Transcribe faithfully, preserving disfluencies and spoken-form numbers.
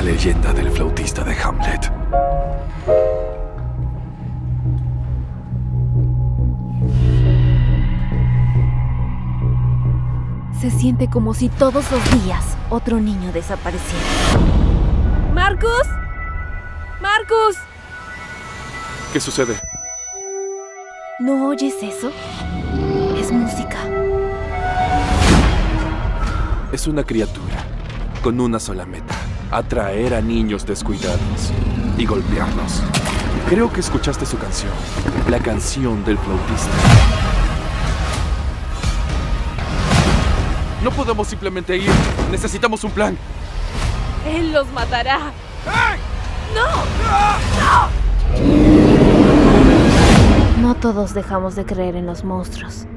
leyenda del flautista de Hamlet. Se siente como si todos los días otro niño desapareciera. ¡Marcus! ¡Marcus! ¿Qué sucede? ¿No oyes eso? Es música. Es una criatura con una sola meta: atraer a niños descuidados y golpearlos. Creo que escuchaste su canción, la canción del flautista. No podemos simplemente ir. Necesitamos un plan. Él los matará. ¡Hey! ¡No! ¡No! No todos dejamos de creer en los monstruos.